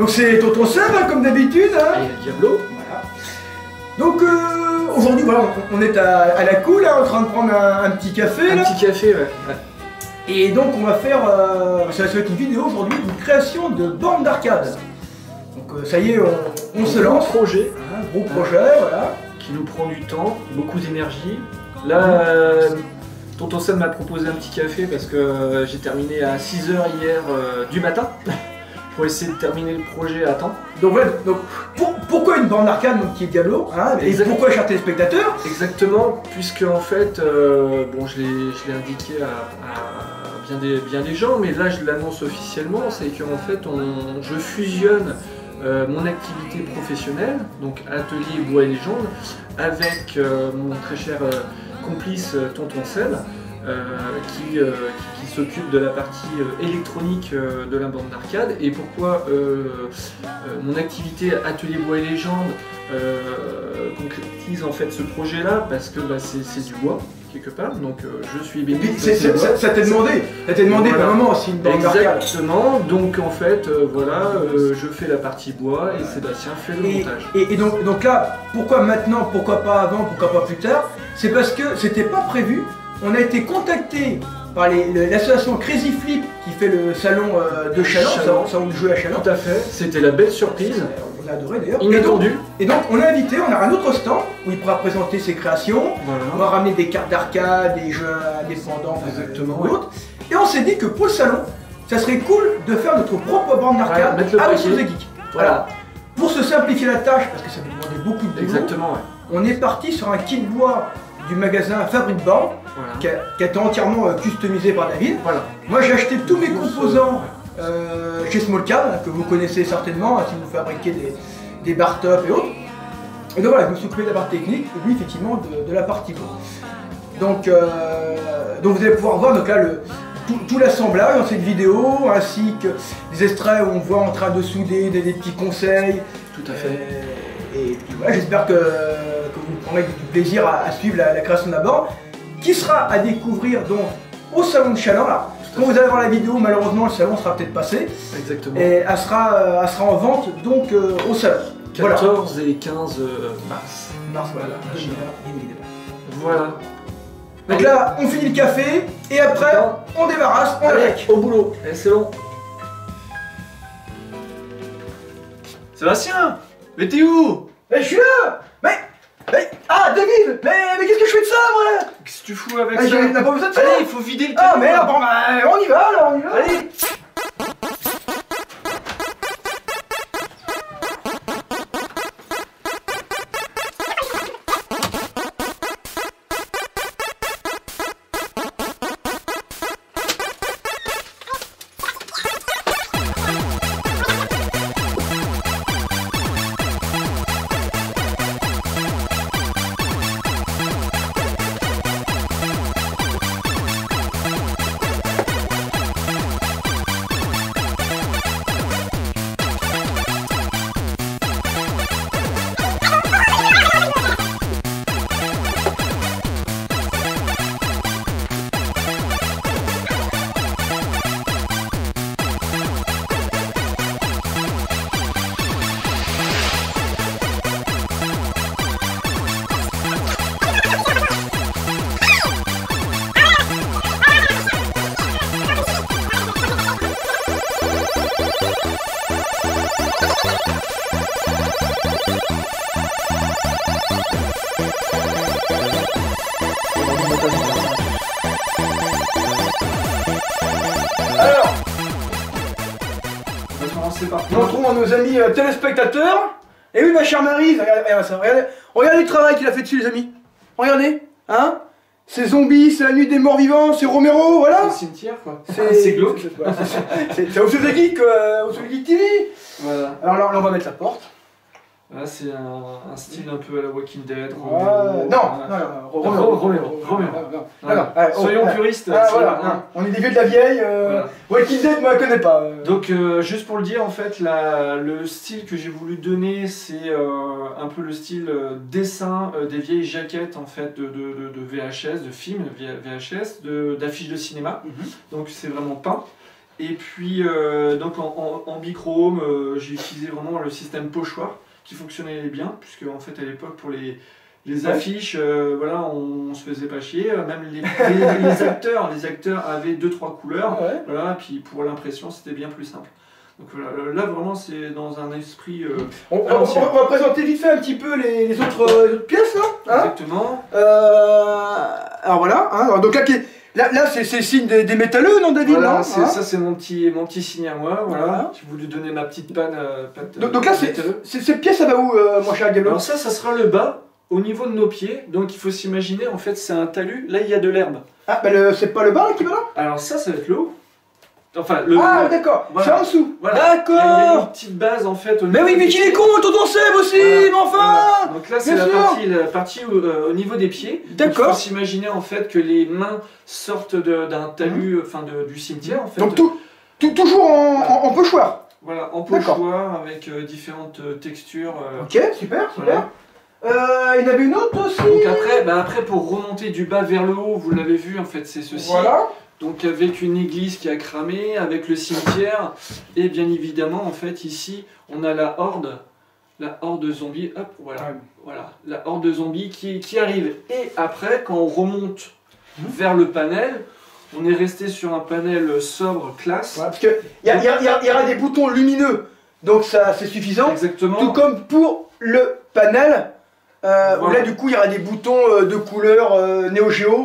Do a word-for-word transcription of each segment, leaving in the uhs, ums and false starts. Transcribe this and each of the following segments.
Donc c'est Tonton Seb, hein, comme d'habitude. Hein. Et Diablo. Voilà. Donc euh, aujourd'hui, voilà, on, on est à, à la cool, hein, en train de prendre un, un petit café. Un là. petit café, ouais. ouais. Et donc on va faire, euh, ça va être une vidéo aujourd'hui, une création de borne d'arcade. Donc euh, ça y est, on, on se lance. Gros projet. Un gros projet, hein, voilà. Qui nous prend du temps, beaucoup d'énergie. Là, euh, Tonton Sam m'a proposé un petit café parce que euh, j'ai terminé à six heures hier euh, du matin pour essayer de terminer le projet à temps. Donc voilà, donc, pour, pourquoi une borne d'arcade qui est Diablo, hein, et Exactement. pourquoi chers téléspectateurs? Exactement, puisque en fait, euh, bon, je l'ai indiqué à, à bien, des, bien des gens, mais là je l'annonce officiellement, c'est qu'en fait, on, je fusionne euh, mon activité professionnelle, donc atelier bois et légende, avec euh, mon très cher euh, complice euh, Tonton Seb, euh, qui, euh, qui, qui s'occupe de la partie euh, électronique euh, de la borne d'arcade. Et pourquoi euh, euh, mon activité atelier bois et légende euh, concrétise en fait ce projet là, parce que bah, c'est du bois quelque part, donc euh, je suis bénéfice. Ça t'est demandé, ça t'est demandé voilà. par moment aussi une borne d'arcade. Exactement, donc en fait euh, voilà, euh, je fais la partie bois et Sébastien fait le et, montage. Et, et donc, donc là, pourquoi maintenant, pourquoi pas avant, pourquoi pas plus tard? C'est parce que c'était pas prévu. On a été contacté par l'association Crazy Flip qui fait le salon euh, de Challenge, salon, salon de jeu à Challenge. Tout à fait, c'était la belle surprise. On a adoré d'ailleurs. Inattendu. Et donc on a invité, on a un autre stand où il pourra présenter ses créations. Voilà. On va ramener des cartes d'arcade, des jeux indépendants, exactement. ou autres. Et on s'est dit que pour le salon, ça serait cool de faire notre propre borne d'arcade ouais, à Sous Geek. Voilà. Alors, pour se simplifier la tâche, parce que ça nous demandait beaucoup de boulot, exactement, ouais. on est parti sur un kit bois du magasin Fabrique Borne, voilà. qui, a, qui a été entièrement euh, customisé par David. Voilà. Moi j'ai acheté tous mes composants euh, chez Smallcam, hein, que vous connaissez certainement, hein, si vous fabriquez des, des bar top et autres. Et donc voilà, je me suis occupé de la partie technique, et lui effectivement de, de la partie bois. Donc, euh, donc vous allez pouvoir voir donc là, le, tout, tout l'assemblage dans cette vidéo, ainsi que des extraits où on voit en train de souder, des, des petits conseils. Tout à fait. Et, et puis voilà, j'espère que, que vous prendrez du plaisir à, à suivre la, la création de la borne, qui sera à découvrir donc au salon de Challenge. Là, quand vous allez voir la vidéo, malheureusement le salon sera peut-être passé. Exactement. Et elle sera, euh, elle sera en vente donc euh, au salon. quatorze voilà. Et quinze mars. Mars, voilà. Voilà. Donc là, on finit le café et après, on débarrasse, on attaque. Au boulot. Et c'est long. Sébastien, mais t'es où? Mais je suis là. Mais, mais ah David, mais, mais qu'est-ce que je fais de ça moi? Qu'est-ce que tu fous avec ah, ça? T'as pas besoin de ça? Allez, il faut vider le Ah camion. merde, bon bah on y va alors, on y va. Allez. Alors, on va commencer par montrons à nos amis euh, téléspectateurs. Et oui, ma chère Maryse, regardez, regardez, ça, regardez, regardez le travail qu'il a fait dessus, les amis. Regardez, hein. C'est Zombies, c'est la nuit des morts vivants, c'est Romero, voilà. C'est le cimetière, quoi. C'est glauque. C'est au Sous Geek, euh, au Sous Geek T V. Voilà. Alors là, là, on va mettre la porte. Là, c'est un, un style un peu à la Walking Dead. Euh, non, non, non, Romero. Romero. Romero. Soyons puristes. Ah, voilà, non. On est des vieux de la vieille. Euh, voilà. Walking Dead, moi, je connais pas. Euh. Donc, euh, juste pour le dire, en fait, la, le style que j'ai voulu donner, c'est euh, un peu le style euh, dessin euh, des vieilles jaquettes, en fait, de, de, de, de V H S, de films, de V H S, d'affiches de, de cinéma. Mm-hmm. Donc, c'est vraiment peint. Et puis, euh, donc en, en, en bichrome, euh, j'ai utilisé vraiment le système pochoir qui fonctionnait bien, puisque en fait à l'époque pour les, les ouais. affiches, euh, voilà, on, on se faisait pas chier. Même les, les, les acteurs, les acteurs avaient deux trois couleurs, ouais. voilà. Puis pour l'impression, c'était bien plus simple. Donc voilà, là vraiment c'est dans un esprit. Euh, on, on, on va présenter vite fait un petit peu les, les, autres, euh, les autres pièces là. Hein, exactement. Euh, alors voilà, hein, donc là, là, là c'est le signe des, des métalleux, non David? Voilà, hein, ça c'est mon petit, mon petit signe à moi. Voilà, voilà. J'ai voulu donner ma petite panne. Euh, panne donc, donc là, cette pièce, ça va où, euh, mon cher Diablo? Alors ça, ça sera le bas, au niveau de nos pieds. Donc il faut s'imaginer, en fait, c'est un talus. Là, il y a de l'herbe. Ah, bah c'est pas le bas là qui va là? Alors ça, ça va être le haut. Enfin, le, ah d'accord, voilà. C'est en dessous. Voilà. D'accord. Il y a une petite base en fait. Au mais oui, mais qu'il est con, tonton Seb aussi, voilà. Mais enfin voilà. Donc là c'est la partie, la partie où, euh, au niveau des pieds. D'accord. Il faut s'imaginer en fait que les mains sortent d'un talus, enfin mmh. du cimetière en fait. Donc tout, tout, toujours en, voilà. en, en pochoir. Voilà, en pochoir avec euh, différentes euh, textures. Euh, ok, super, super. Voilà. Euh, il y en avait une autre aussi. Donc après, bah après pour remonter du bas vers le haut, vous l'avez vu en fait, c'est ceci. Voilà. Donc avec une église qui a cramé, avec le cimetière, et bien évidemment en fait ici on a la horde, la horde zombie, hop voilà, ouais. voilà, la horde zombie qui, qui arrive. Et après quand on remonte mmh. vers le panel, on est resté sur un panel sobre, classe. Ouais, parce qu'il y, y, y, y aura des boutons lumineux, donc ça c'est suffisant. Exactement. Tout comme pour le panel, euh, voilà. Où là du coup il y aura des boutons de couleur euh, Neo Geo.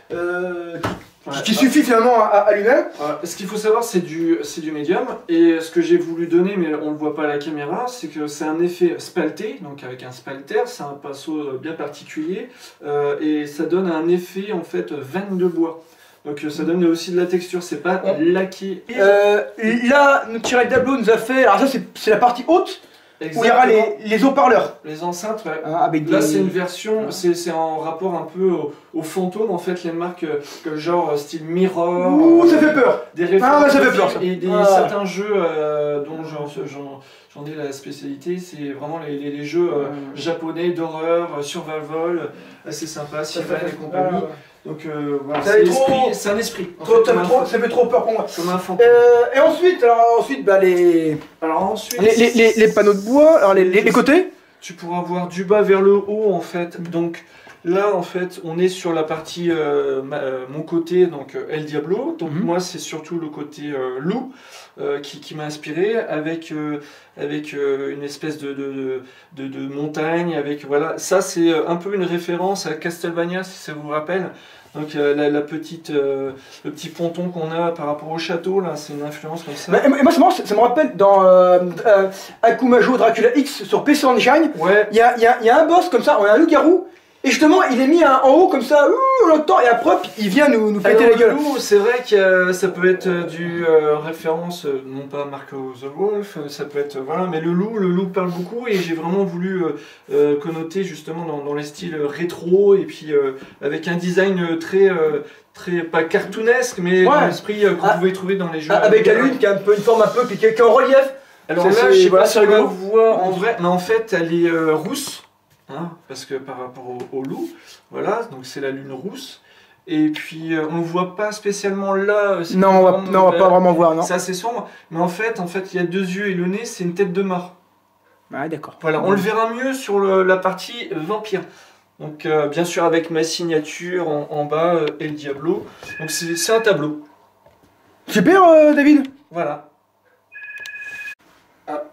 Euh, Ouais, qui ouais. suffit finalement à, à lui-même. Ouais. Ce qu'il faut savoir, c'est du, du médium. Et ce que j'ai voulu donner, mais on ne le voit pas à la caméra, c'est que c'est un effet spalté, donc avec un spalter, c'est un pinceau bien particulier. Euh, et ça donne un effet en fait veine de bois. Donc ça donne aussi de la texture, c'est pas ouais. laqué. Euh, là, notre tiré Diablo nous a fait. Alors, ça, c'est la partie haute. Exactement. Où il y aura les, les haut-parleurs. Les enceintes, ouais. Ah, avec là des... c'est une version, c'est en rapport un peu au, au fantôme, en fait, les marques que, genre style Mirror. Ouh, ça fait peur. Des références ah, ça fait peur, ça. Et des, ah. certains jeux euh, dont j'en ai la spécialité, c'est vraiment les, les, les jeux euh, ah. japonais d'horreur, survival, assez sympa, Sylvain et compagnie. Ah. Donc euh, voilà, c'est trop... un esprit. Trop, fait, trop, ça fait trop peur pour moi. Comme un fantôme. Euh, et ensuite, alors ensuite, bah les. Alors ensuite. Les, les, les, les panneaux de bois, alors les, les, les côtés. Tu pourras voir du bas vers le haut en fait. Donc là en fait, on est sur la partie euh, ma, euh, mon côté donc euh, El Diablo. Donc mm-hmm. moi c'est surtout le côté euh, loup euh, qui, qui m'a inspiré avec euh, avec euh, une espèce de de, de de montagne avec voilà. Ça c'est un peu une référence à Castlevania si ça vous rappelle. Donc euh, la, la petite, euh, le petit ponton qu'on a par rapport au château, là, c'est une influence comme ça. Bah, et moi, ça, ça me rappelle dans euh, euh, Akumajo Dracula X sur P C Engine, ouais. il y a, y, a, y a un boss comme ça, on a un loup-garou, et justement il est mis un, en haut comme ça, ouh, longtemps, et après il vient nous, nous péter la gueule. C'est vrai que euh, ça peut être du euh, référence, euh, non pas Marco the Wolf, euh, ça peut être, euh, voilà, mais le loup, le loup parle beaucoup, et j'ai vraiment voulu euh, euh, connoter justement dans, dans les styles rétro, et puis euh, avec un design très, euh, très pas cartoonesque, mais ouais. dans l'esprit euh, qu'on ah, pouvait trouver dans les jeux. Avec la lune qui a un peu une forme un peu, qui est en relief. Alors là, je sais pas si on la voit en vrai, mais en fait elle est euh, rousse. Hein, parce que par rapport au, au loup, voilà, donc c'est la lune rousse. Et puis euh, on ne voit pas spécialement là. Non, on va, non, on va pas vraiment voir, non. C'est assez sombre, mais en fait, en fait, il y a deux yeux et le nez, c'est une tête de mort. Ah d'accord. Voilà, on le verra mieux sur le, la partie vampire. Donc euh, bien sûr avec ma signature en, en bas, euh, El Diablo. Donc c'est un tableau. Super, euh, David. Voilà. Hop.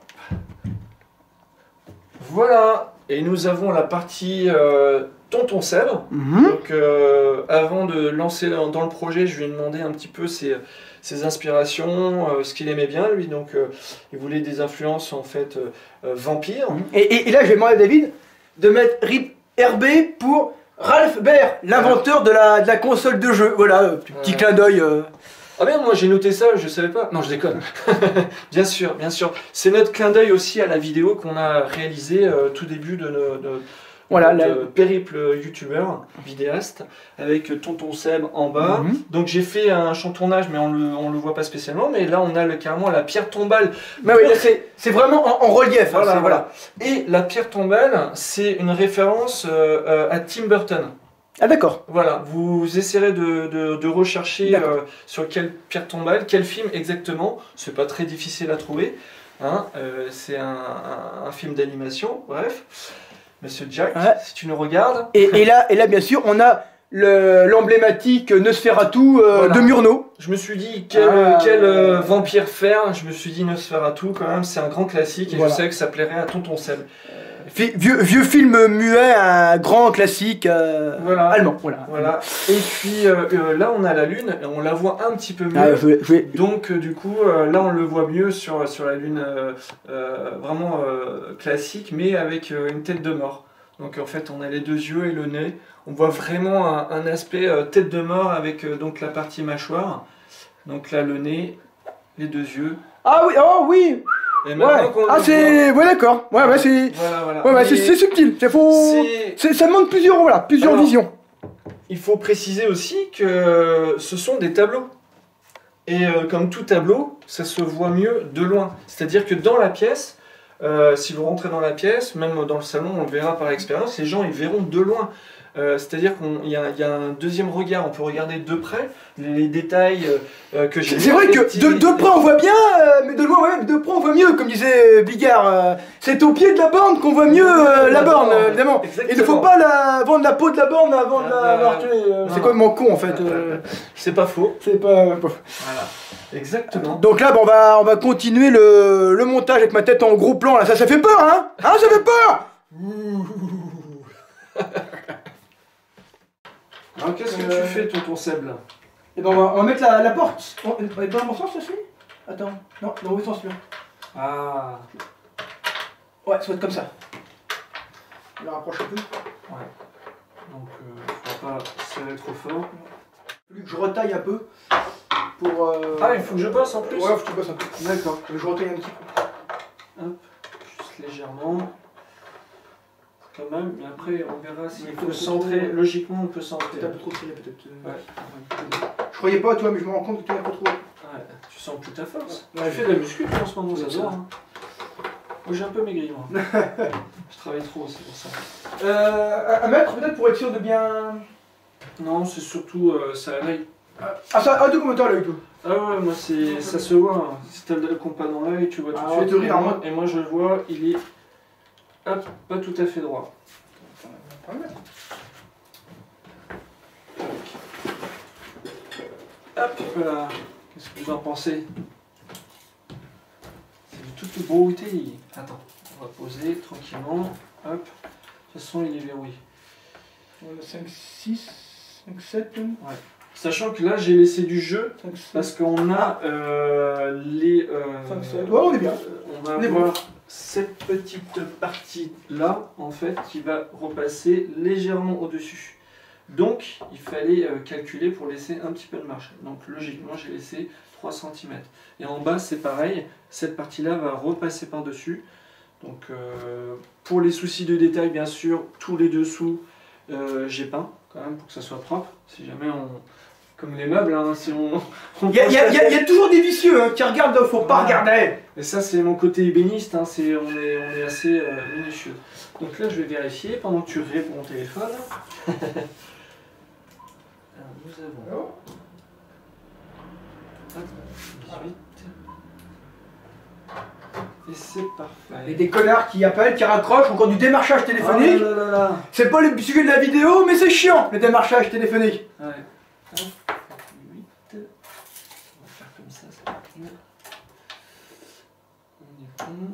Voilà. Et nous avons la partie euh, Tonton Seb. Mm-hmm. Donc, euh, avant de lancer dans, dans le projet, je lui ai demandé un petit peu ses, ses inspirations, euh, ce qu'il aimait bien, lui. Donc, euh, il voulait des influences, en fait, euh, vampires. Et, et, et là, je vais demander à David de mettre R I P R B pour Ralph Baer, l'inventeur de la, de la console de jeu. Voilà, euh, petit ouais. clin d'œil. Euh... Ah bien, moi j'ai noté ça, je savais pas. Non, je déconne. Bien sûr, bien sûr. C'est notre clin d'œil aussi à la vidéo qu'on a réalisée euh, tout début de notre voilà, la... périple youtubeur, vidéaste, avec Tonton Seb en bas. Mm-hmm. Donc j'ai fait un chantournage, mais on le, on le voit pas spécialement. Mais là, on a le, carrément la pierre tombale. Mais oui, c'est vraiment en, en relief. Voilà, hein, voilà. Et la pierre tombale, c'est une référence euh, à Tim Burton. Ah d'accord. Voilà, vous essayerez de, de, de rechercher euh, sur quelle pierre tombale, quel film exactement. C'est pas très difficile à trouver. Hein, euh, c'est un, un, un film d'animation, bref. Monsieur Jack, ouais. Si tu nous regardes. Et, et, là, et là, bien sûr, on a l'emblématique Nosferatu euh, voilà. de Murnau. Je me suis dit, quel, ah, quel euh, vampire faire. Je me suis dit Nosferatu, quand même, c'est un grand classique. Et voilà. Je sais que ça plairait à Tonton Seb. Vieux, vieux film muet, un grand classique euh, voilà. allemand. Voilà. Voilà. Et puis euh, euh, là, on a la Lune, on la voit un petit peu mieux. Ah, je, je... Donc, euh, du coup, euh, là, on le voit mieux sur, sur la Lune euh, euh, vraiment euh, classique, mais avec euh, une tête de mort. Donc, en fait, on a les deux yeux et le nez. On voit vraiment un, un aspect euh, tête de mort avec euh, donc la partie mâchoire. Donc là, le nez, les deux yeux. Ah oui, oh oui. Et ouais. Ah c'est... Ouais d'accord, ouais, ouais c'est... Voilà, voilà. Ouais, ouais, c'est subtil, faut... ça demande plusieurs, voilà, plusieurs Alors, visions. Il faut préciser aussi que ce sont des tableaux. Et euh, comme tout tableau, ça se voit mieux de loin. C'est-à-dire que dans la pièce, euh, si vous rentrez dans la pièce, même dans le salon, on le verra par expérience, les gens ils verront de loin. Euh, C'est-à-dire qu'il y, y a un deuxième regard, on peut regarder de près les détails euh, que j'ai. C'est vrai que de, de près on voit bien, euh, mais de loin ouais, de près on voit mieux, comme disait Bigard. Euh, C'est au pied de la borne qu'on voit mieux euh, la, la borne, borne évidemment. Exactement. Il ne faut pas la, vendre la peau de la borne avant de la avoir tuée. Euh, C'est complètement con en fait. Euh, C'est pas faux. C'est pas. Voilà. Exactement. Donc là, bah, on, va, on va continuer le, le montage avec ma tête en gros plan. Là, ça, ça fait peur, hein? Hein, ça fait peur. Alors qu'est-ce que euh... tu fais, tonton Seb là? Et ben on va, on va mettre la, la porte. On est pas dans le bon sens ceci? Attends, non, dans le sens là. Ah. Ouais, ça va être comme ça. On la rapproche un peu. Ouais. Donc euh, faut pas serrer trop fort. Il faut que je retaille un peu. Pour, euh... Ah, il faut que je bosse en plus? Ouais, faut que tu bosses un peu. D'accord. Je retaille un petit peu. Hop, juste légèrement. Quand même, mais après on verra s'il si faut centrer. Trop... Logiquement, on peut centrer. Peut-être un peu trop serré, peut-être. Ouais. Je croyais pas, toi, mais je me rends compte que tu es un peu trop. Ouais, tu sens plus ta force. Ouais. Tu fais de la muscu en ce moment, ça se voit. Hein. Moi, j'ai un peu maigri, moi. Je travaille trop, c'est pour ça. Euh, à mettre peut-être pour être sûr de bien. Non, c'est surtout euh, ça à l'œil. Ah, ça a deux commentaires à l'œil, toi? Ah ouais, moi, c'est ça se voit. Hein. Si t'as le compas dans l'œil, tu vois tout ah, de suite. Et moi, et moi, je le vois, il est. Hop, pas tout à fait droit. Hop, voilà. Qu'est-ce que vous en pensez? C'est de toute beauté. Attends, on va poser tranquillement. Hop. De toute façon, il est verrouillé. cinq, six, cinq, sept. Ouais. Sachant que là, j'ai laissé du jeu cinq, parce qu'on a euh, les. Euh, cinq, sept. Ouais, on est bien. On va on avoir cette petite partie là, en fait, qui va repasser légèrement au-dessus. Donc, il fallait euh, calculer pour laisser un petit peu de marge. Donc, logiquement, j'ai laissé trois centimètres. Et en bas, c'est pareil. Cette partie-là va repasser par-dessus. Donc, euh, pour les soucis de détail, bien sûr, tous les dessous, euh, j'ai peint, quand même, pour que ça soit propre. Si jamais on... Comme les meubles, hein, si on... Il y, y, y, y a toujours des vicieux hein, qui regardent, il ne faut pas voilà. regarder. Et ça, c'est mon côté ébéniste, hein, est, on, est, on est assez euh, minutieux. Donc là, je vais vérifier pendant que tu réponds au téléphone. Alors, nous avons... dix-huit. Et c'est parfait. Et des connards qui appellent, qui raccrochent, encore du démarchage téléphonique. Oh là là là. C'est pas le sujet de la vidéo, mais c'est chiant, le démarchage téléphonique. Ouais. huit. On va faire comme ça, c'est pas mieux. On est bon.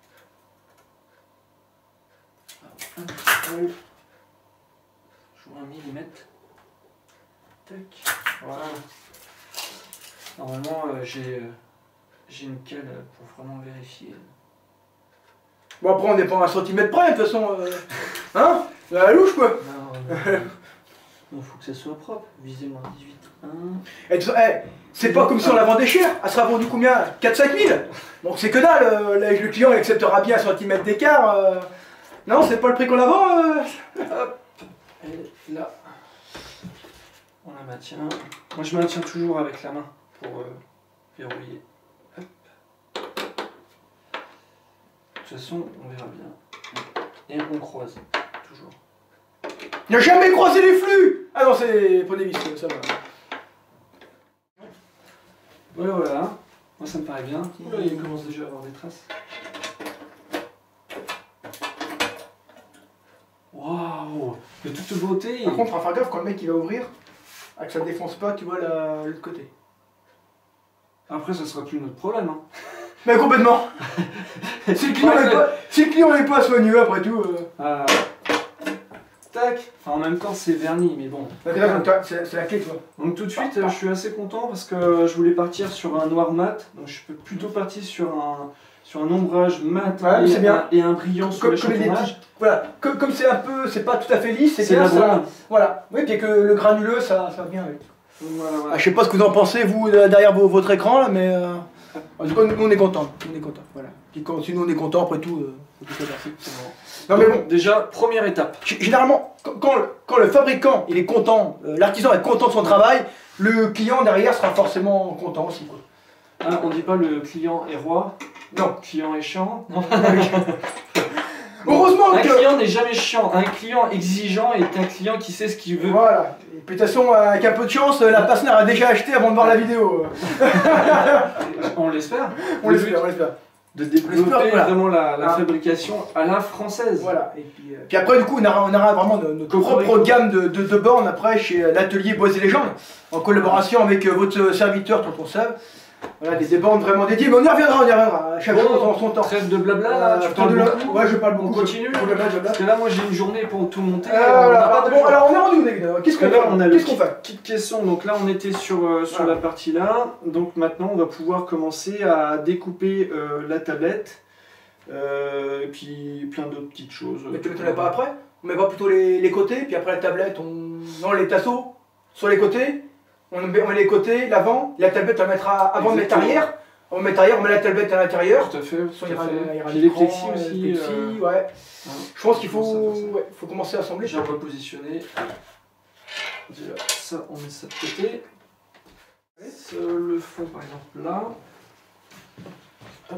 Un petit peu. Je vois un millimètre. Tac. Voilà. Normalement, euh, j'ai euh, j'ai une cale pour vraiment vérifier. Bon, après, on n'est pas à un centimètre près, de toute façon. Euh... Hein? C'est à la louche, quoi. Non, il faut que ça soit propre. Visez-moi dix-huit. Eh, c'est pas comme si on la vendait cher. Elle sera vendue combien? quatre à cinq mille. Donc c'est que dalle. Euh, le client il acceptera bien un centimètre d'écart. Euh... Non, c'est pas le prix qu'on la vend. Euh... Hop. Et là, on la maintient. Moi je maintiens toujours avec la main pour euh, verrouiller. Hop. De toute façon, on verra bien. Et on croise toujours. n'a jamais croisé les flux. Ah non, c'est pas des vis, ça va. Voilà, voilà. Moi, ça me paraît bien. Là, il commence déjà à avoir des traces. Waouh, de toute beauté. Par contre, il faut faire gaffe quand le mec il va ouvrir, que ça ne défonce pas, tu vois, l'autre côté. Après, ça sera plus notre problème. Hein. Mais complètement. Si le client n'est pas, si le client n'est pas soigneux, après tout. Euh... Ah. Tac. Enfin, en même temps, c'est verni, mais bon. C'est la clé, tu vois. Donc tout de suite, je suis assez content parce que je voulais partir sur un noir mat. Donc je peux plutôt partir sur un sur un ombrage mat ouais, et, bien. Un, et un brillant sur le chantonnage. Voilà. Comme comme c'est un peu, c'est pas tout à fait lisse, c'est bien la ça. Voilà. Oui, puis que le granuleux, ça, ça va bien avec. Voilà, voilà. Ah, je sais pas ce que vous en pensez vous derrière vos, votre écran là, mais euh... en tout cas, nous on est contents. On est contents. Voilà. Puis quand, si nous on est contents, après tout, euh, faut tout faire. Non mais bon, déjà, première étape. Généralement, quand, quand, le, quand le fabricant il est content, euh, l'artisan est content de son travail, le client derrière sera forcément content aussi. Quoi. Hein, on dit pas le client est roi, non. Le client est chiant. Non. Heureusement un que... client n'est jamais chiant, un client exigeant est un client qui sait ce qu'il veut. Voilà. Et puis de toute façon, avec un peu de chance, la Passner a déjà acheté avant de voir la vidéo. On l'espère. On l'espère, on l'espère. De développer voilà. vraiment la, la ah. fabrication à la française. Voilà. Et puis, euh, puis après, du coup, on aura, on aura vraiment notre, notre propre gamme de, de, de bornes après chez l'atelier Bois et Légendes, en collaboration avec euh, votre serviteur, Tonton Seb. Voilà, des, des bornes vraiment dédiées, mais on y reviendra, on y reviendra. Chaque bon, chose en son temps. Trêve de blabla là, euh, tu parles beaucoup. Ouais, je parle beaucoup. On continue. Je... Blabla, blabla. Parce que là, moi, j'ai une journée pour tout monter. Euh, voilà, bon, alors on est rendu où? Qu'est-ce qu'on fait? On a le kit, fait kit caisson. Donc là, on était sur, euh, sur voilà. la partie là. Donc maintenant, on va pouvoir commencer à découper euh, la tablette. Euh, et puis plein d'autres petites choses. Mais tu ne mets pas après? On met pas plutôt les, les côtés, puis après la tablette, on... Non, les tasseaux sur les côtés. On met, on met les côtés, l'avant. La tablette, on la mettra avant de mettre arrière. On met arrière, on met la tablette à l'intérieur. Tout à fait. Tout à fait. Il y aura les plexis aussi. Les plexis, euh... ouais. Hein, je pense qu'il faut, ouais, faut commencer à assembler. J'ai repositionné. Déjà, ça, on met ça de côté. Ouais. Le fond, par exemple, là. Hop.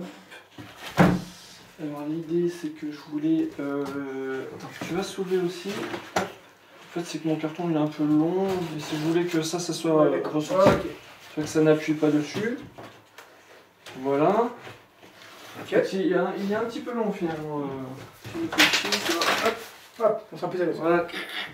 Alors l'idée c'est que je voulais... Euh... Attends, tu vas soulever aussi. En fait c'est que mon carton il est un peu long, et si je voulais que ça, ça soit ouais, ressorti. Ah, okay. Tu vois que ça n'appuie pas dessus. Voilà. Okay. Il, y a, il est un petit peu long finalement. Euh... Hop, hop, on sera plus à l'aise. Voilà.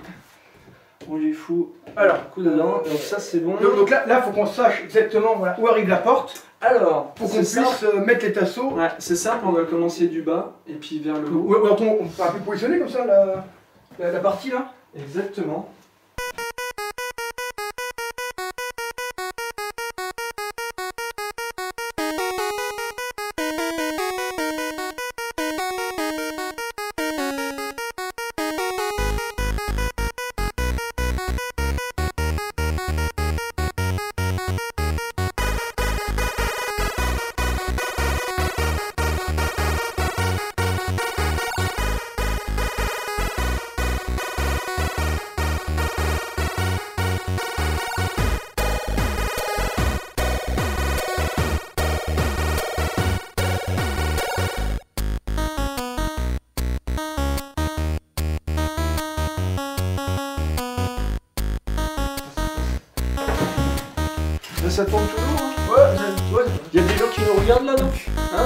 On lui fout alors, coup dedans, donc ça c'est bon. Donc, donc là, il faut qu'on sache exactement voilà, où arrive la porte. Alors, pour qu'on puisse euh, mettre les tasseaux. Ouais, c'est simple, on va commencer du bas et puis vers le haut. Ouais, ouais, on, on peut un peu positionner comme ça la, la, la partie là. Exactement. Ça tourne toujours, hein? Ouais, ouais. Il y a des gens qui nous regardent là, donc, hein?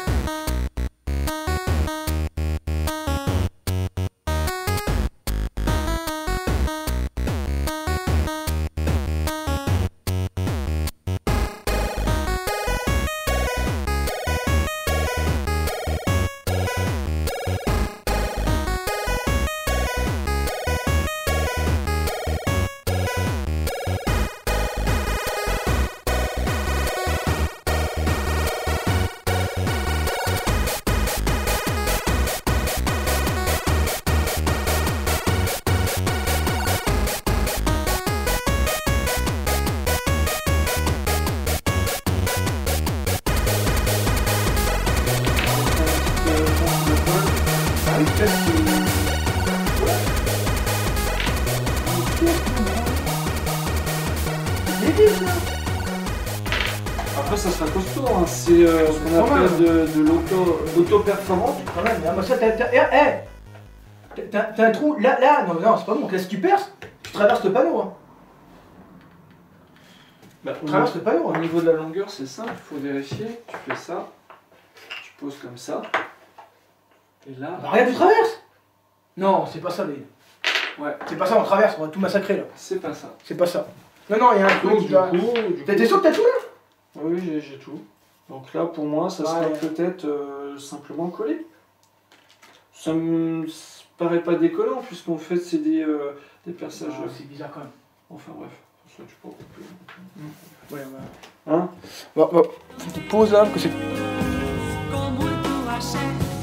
Après ça sera costaud, hein. C'est euh, ce qu'on appelle de, de l'auto-performance. Quand même, moi ça t'as... Eh, eh T'as t'as un trou, là, là, non, non, c'est pas bon, là si tu perces, tu traverses le panneau. Hein. Bah, Tu traverses le panneau. Au Hein. niveau de la longueur, c'est simple, il faut vérifier. Tu fais ça, tu poses comme ça. Et là. Bah, regarde, tu traverses. Non, c'est pas ça, les. Ouais. C'est pas ça, on traverse, on va tout massacrer là. C'est pas ça. C'est pas ça. Non, non, il y a un truc Donc, qui du doit. coup. T'as été sûr que t'as tout là? Oui, j'ai j'ai tout. Donc là, pour moi, ça serait Ouais. peut-être euh, simplement collé. Ça me paraît pas décollant, puisqu'en fait, c'est des, euh, des perçages. Ah, c'est bizarre quand même. Enfin bref, ça tu peux couper. Ouais, ouais. Hein? Bon, bon, tu te poses là, parce que c'est. Como tu achei